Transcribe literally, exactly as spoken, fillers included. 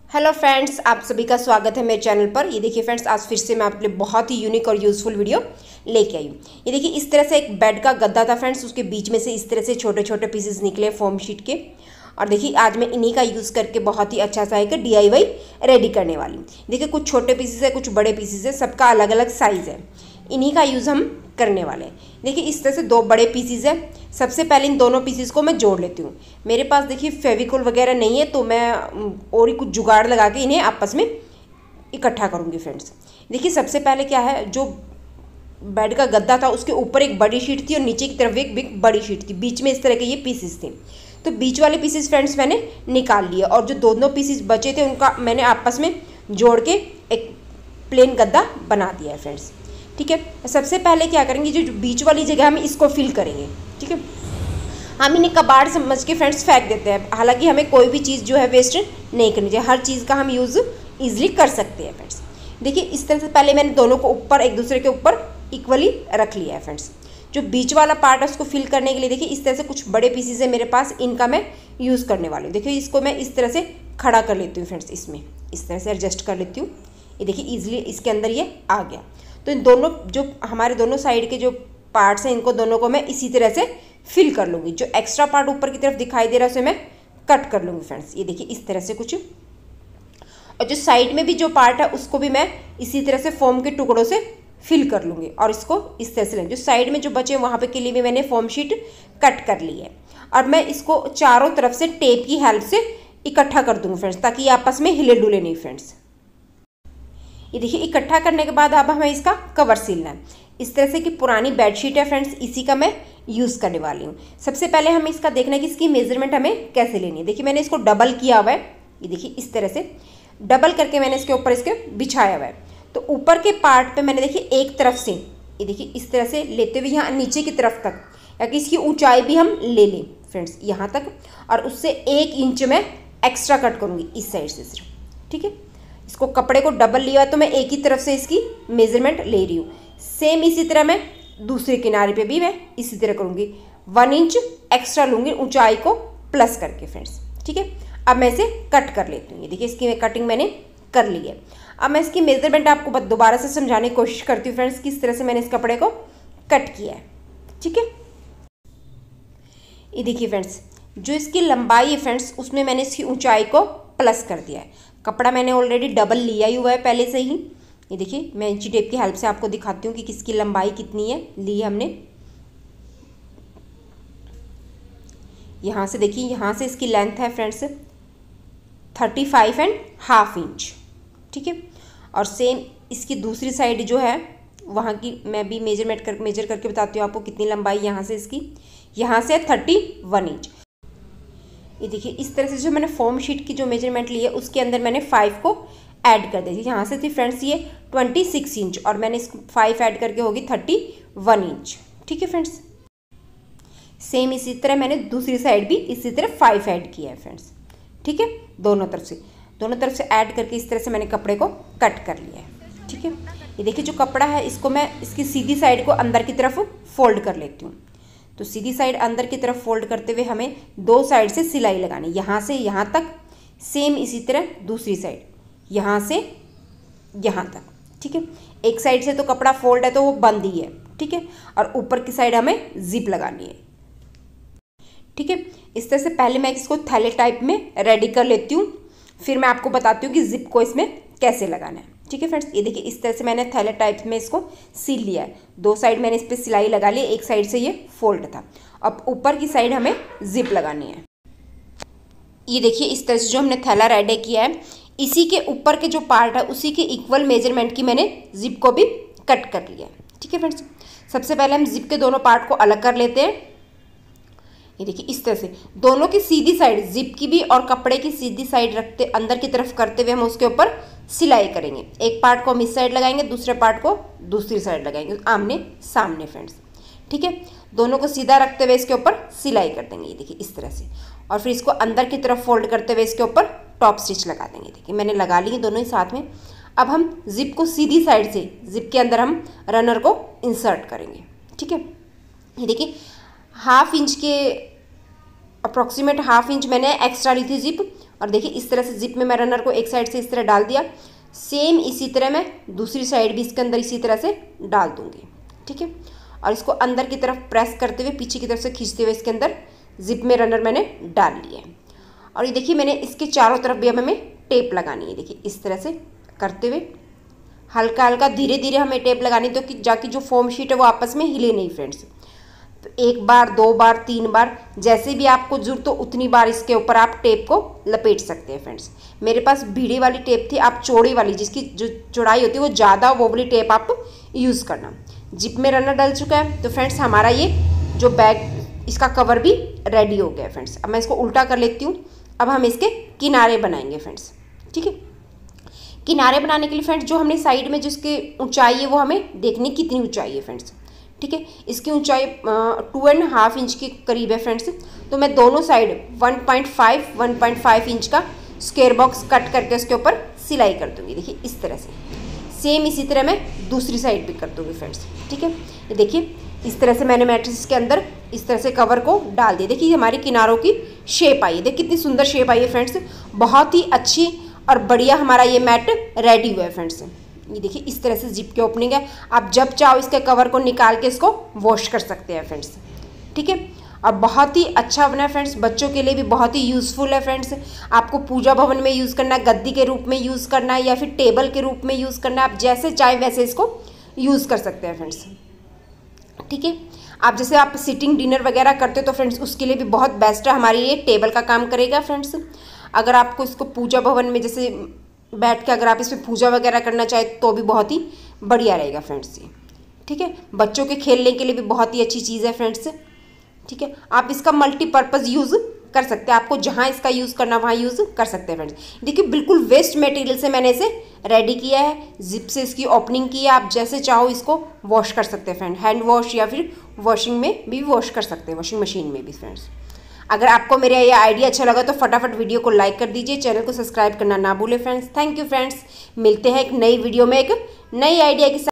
Hello friends, आप सभी का स्वागत है मेरे चैनल पर। ये देखिए फ्रेंड्स, आज फिर से मैं आपके लिए बहुत ही यूनिक और यूज़फुल वीडियो लेके आई हूँ। ये देखिए, इस तरह से एक बेड का गद्दा था फ्रेंड्स, उसके बीच में से इस तरह से छोटे छोटे पीसेस निकले फोम शीट के। और देखिए, आज मैं इन्हीं का यूज़ करके बहुत ही अच्छा सा एक डी आई वाई रेडी करने वाली हूँ। देखिए, कुछ छोटे पीसेस है, कुछ बड़े पीसेस है, सबका अलग अलग साइज़ है। इन्हीं का यूज़ हम करने वाले हैं। देखिए, इस तरह से दो बड़े पीसेस है। सबसे पहले इन दोनों पीसेस को मैं जोड़ लेती हूँ। मेरे पास देखिए फेविकोल वगैरह नहीं है, तो मैं और ही कुछ जुगाड़ लगा के इन्हें आपस में इकट्ठा करूँगी फ्रेंड्स। देखिए, सबसे पहले क्या है, जो बेड का गद्दा था उसके ऊपर एक बड़ी शीट थी और नीचे की तरफ एक बिग बड़ी शीट थी, बीच में इस तरह के ये पीसेस थे। तो बीच वाले पीसेस फ्रेंड्स मैंने निकाल लिए और जो दोनों पीसेस बचे थे उनका मैंने आपस में जोड़ के एक प्लेन गद्दा बना दिया है फ्रेंड्स। ठीक है, सबसे पहले क्या करेंगे, जो बीच वाली जगह हम इसको फिल करेंगे। ठीक है, हम इन्हें कबाड़ समझ के फ्रेंड्स फेंक देते हैं। हालांकि हमें कोई भी चीज़ जो है वेस्ट नहीं करनी चाहिए, हर चीज़ का हम यूज़ ईजिली कर सकते हैं फ्रेंड्स। देखिए, इस तरह से पहले मैंने दोनों को ऊपर एक दूसरे के ऊपर इक्वली रख लिया है फ्रेंड्स। जो बीच वाला पार्ट है उसको फिल करने के लिए देखिए इस तरह से कुछ बड़े पीसेस है मेरे पास, इनका मैं यूज़ करने वाली हूँ। देखिए, इसको मैं इस तरह से खड़ा कर लेती हूँ फ्रेंड्स, इसमें इस तरह से एडजस्ट कर लेती हूँ। ये देखिए ईजिली इसके अंदर ये आ गया। तो इन दोनों जो हमारे दोनों साइड के जो पार्ट्स हैं, इनको दोनों को मैं इसी तरह से फिल कर लूँगी। जो एक्स्ट्रा पार्ट ऊपर की तरफ दिखाई दे रहा है उसे मैं कट कर लूँगी फ्रेंड्स। ये देखिए इस तरह से कुछ। और जो साइड में भी जो पार्ट है उसको भी मैं इसी तरह से फोम के टुकड़ों से फिल कर लूँगी और इसको इस तरह से लेंगे। जो साइड में जो बचे हैं वहाँ पे के लिए भी मैंने फोम शीट कट कर ली है और मैं इसको चारों तरफ से टेप की हेल्प से इकट्ठा कर दूँगी फ्रेंड्स, ताकि ये आपस में हिले डुले नहीं फ्रेंड्स। ये देखिए, इकट्ठा करने के बाद अब हमें इसका कवर सीलना है। इस तरह से कि पुरानी बेडशीट है फ्रेंड्स, इसी का मैं यूज़ करने वाली हूँ। सबसे पहले हमें इसका देखना है कि इसकी मेजरमेंट हमें कैसे लेनी है। देखिए, मैंने इसको डबल किया हुआ है। ये देखिए इस तरह से डबल करके मैंने इसके ऊपर इसके बिछाया हुआ है। तो ऊपर के पार्ट पे मैंने देखिए एक तरफ से, ये देखिए इस तरह से लेते हुए यहाँ नीचे की तरफ तक, या कि इसकी ऊंचाई भी हम ले लें फ्रेंड्स यहाँ तक, और उससे एक इंच में एक्स्ट्रा कट करूँगी इस साइड से सिर्फ। ठीक है, इसको कपड़े को डबल लिया तो मैं एक ही तरफ से इसकी मेजरमेंट ले रही हूँ। सेम इसी तरह मैं दूसरे किनारे पे भी मैं इसी तरह करूँगी, वन इंच एक्स्ट्रा लूँगी ऊंचाई को प्लस करके फ्रेंड्स। ठीक है, अब मैं इसे कट कर लेती हूँ। ये देखिए, इसकी कटिंग मैंने कर ली है। अब मैं इसकी मेजरमेंट आपको दोबारा से समझाने की कोशिश करती हूँ फ्रेंड्स, किस तरह से मैंने इस कपड़े को कट किया है। ठीक है, ये देखिए फ्रेंड्स, जो इसकी लंबाई है फ्रेंड्स उसमें मैंने इसकी ऊंचाई को प्लस कर दिया है। कपड़ा मैंने ऑलरेडी डबल लिया ही हुआ है पहले से ही। ये देखिए, मैं इंची टेप की हेल्प से आपको दिखाती हूँ कि किसकी लंबाई कितनी है ली है हमने। यहाँ से देखिए, यहाँ से इसकी लेंथ है friends thirty five and half inch. ठीक है, और सेम इसकी दूसरी साइड जो है वहाँ की मैं भी मेजरमेंट कर मेजर करके बताती हूँ आपको कितनी लंबाई यहाँ से इसकी, यहाँ से थर्टी वन इंच। ये देखिए, इस तरह से जो मैंने फोम शीट की जो मेजरमेंट ली है उसके अंदर मैंने फाइव को ऐड कर दी थी। यहाँ से थी फ्रेंड्स ये ट्वेंटी सिक्स इंच और मैंने इसको फाइव ऐड करके होगी थर्टी वन इंच। ठीक है फ्रेंड्स, सेम इसी तरह मैंने दूसरी साइड भी इसी तरह फाइव ऐड किया है फ्रेंड्स। ठीक है, दोनों तरफ से दोनों तरफ से ऐड करके इस तरह से मैंने कपड़े को कट कर लिया है। ठीक है, ये देखिए जो कपड़ा है इसको मैं इसकी सीधी साइड को अंदर की तरफ फोल्ड कर लेती हूँ। तो सीधी साइड अंदर की तरफ फोल्ड करते हुए हमें दो साइड से सिलाई लगानी, यहाँ से यहाँ तक, सेम इसी तरह दूसरी साइड यहाँ से यहाँ तक। ठीक है, एक साइड से तो कपड़ा फोल्ड है तो वो बंद ही है। ठीक है, और ऊपर की साइड हमें जिप लगानी है। ठीक है, इस तरह से पहले मैं इसको थैले टाइप में रेडी कर लेती हूँ, फिर मैं आपको बताती हूँ कि जिप को इसमें कैसे लगाना है। ठीक है फ्रेंड्स, ये देखिए इस तरह से मैंने थैले टाइप में इसको सील लिया है। दो साइड मैंने इस पर सिलाई लगा ली, एक साइड से ये फोल्ड था। अब ऊपर की साइड हमें जिप लगानी है। ये देखिए इस तरह से जो हमने थैला रेडी किया है, इसी के ऊपर के जो पार्ट है उसी के इक्वल मेजरमेंट की मैंने जिप को भी कट कर लिया है। ठीक है फ्रेंड्स, सबसे पहले हम जिप के दोनों पार्ट को अलग कर लेते हैं। ये देखिए इस तरह से दोनों की सीधी साइड, जिप की भी और कपड़े की सीधी साइड रखते अंदर की तरफ करते हुए हम उसके ऊपर सिलाई करेंगे। एक पार्ट को हम इस साइड लगाएंगे, दूसरे पार्ट को दूसरी साइड लगाएंगे, आमने सामने फ्रेंड्स। ठीक है, दोनों को सीधा रखते हुए इसके ऊपर सिलाई कर देंगे। ये देखिए इस तरह से, और फिर इसको अंदर की तरफ फोल्ड करते हुए इसके ऊपर टॉप स्टिच लगा देंगे। देखिए मैंने लगा ली दोनों ही साथ में। अब हम जिप को सीधी साइड से जिप के अंदर हम रनर को इंसर्ट करेंगे। ठीक है, ये देखिए हाफ इंच के अप्रॉक्सीमेट हाफ इंच मैंने एक्स्ट्रा ली थी जिप, और देखिए इस तरह से जिप में मैं रनर को एक साइड से इस तरह डाल दिया। सेम इसी तरह मैं दूसरी साइड भी इसके अंदर इसी तरह से डाल दूंगी, ठीक है। और इसको अंदर की तरफ प्रेस करते हुए पीछे की तरफ से खींचते हुए इसके अंदर जिप में रनर मैंने डाल लिया है। और ये देखिए मैंने इसके चारों तरफ भी अब हमें टेप लगानी है। देखिए इस तरह से करते हुए हल्का हल्का धीरे धीरे हमें टेप लगानी, तो कि जाकि जो फोम शीट है वो आपस में हिले नहीं फ्रेंड्स। तो एक बार, दो बार, तीन बार, जैसे भी आपको जरूरत हो उतनी बार इसके ऊपर आप टेप को लपेट सकते हैं फ्रेंड्स। मेरे पास भीड़ी वाली टेप थी, आप चौड़ी वाली जिसकी जो चौड़ाई होती है वो ज़्यादा, वो वाली टेप आप यूज़ करना। जिप में रनर डल चुका है, तो फ्रेंड्स हमारा ये जो बैग इसका कवर भी रेडी हो गया है फ्रेंड्स। अब मैं इसको उल्टा कर लेती हूँ। अब हम इसके किनारे बनाएंगे फ्रेंड्स, ठीक है। किनारे बनाने के लिए फ्रेंड्स जो हमने साइड में जिसकी ऊंचाई है वो हमें देखनी कितनी ऊंचाई है फ्रेंड्स, ठीक है। इसकी ऊंचाई टू एंड हाफ इंच के करीब है फ्रेंड्स। तो मैं दोनों side one point five one point five inch का स्क्वायर बॉक्स कट करके उसके ऊपर सिलाई कर दूंगी। देखिए इस तरह से, सेम इसी तरह मैं दूसरी साइड भी कर दूंगी फ्रेंड्स, ठीक है। ये देखिए इस तरह से मैंने मैट्रिक्स के अंदर इस तरह से कवर को डाल दिया। देखिए हमारी किनारों की शेप आई है, देखिए कितनी सुंदर शेप आई है फ्रेंड्स। बहुत ही अच्छी और बढ़िया हमारा ये मैट रेडी हुआ है फ्रेंड्स। ये देखिए इस तरह से जिप की ओपनिंग है। आप जब चाहो इसके कवर को निकाल के इसको वॉश कर सकते हैं फ्रेंड्स, ठीक है। और बहुत ही अच्छा बना है फ्रेंड्स, बच्चों के लिए भी बहुत ही यूज़फुल है फ्रेंड्स। आपको पूजा भवन में यूज़ करना है, गद्दी के रूप में यूज़ करना है, या फिर टेबल के रूप में यूज़ करना है, आप जैसे चाहे वैसे इसको यूज़ कर सकते हैं फ्रेंड्स, ठीक है। आप जैसे आप सिटिंग डिनर वगैरह करते हो तो फ्रेंड्स उसके लिए भी बहुत बेस्ट है, हमारी ये टेबल का काम करेगा फ्रेंड्स। अगर आपको इसको पूजा भवन में जैसे बैठ के अगर आप इस पर पूजा वगैरह करना चाहे तो भी बहुत ही बढ़िया रहेगा फ्रेंड्स ये, ठीक है। बच्चों के खेलने के लिए भी बहुत ही अच्छी चीज़ है फ्रेंड्स, ठीक है। आप इसका मल्टीपर्पज़ यूज़ कर सकते हैं, आपको जहाँ इसका यूज़ करना वहाँ यूज़ कर सकते हैं फ्रेंड्स। देखिए बिल्कुल वेस्ट मटेरियल से मैंने इसे रेडी किया है, जिप से इसकी ओपनिंग की है। आप जैसे चाहो इसको वॉश कर सकते हैं फ्रेंड, हैंड वॉश या फिर वॉशिंग में भी वॉश कर सकते हैं, वॉशिंग मशीन में भी फ्रेंड्स। अगर आपको मेरा ये आइडिया अच्छा लगा तो फटाफट वीडियो को लाइक कर दीजिए, चैनल को सब्सक्राइब करना ना भूलें फ्रेंड्स। थैंक यू फ्रेंड्स, मिलते हैं एक नई वीडियो में एक नई आइडिया के साथ।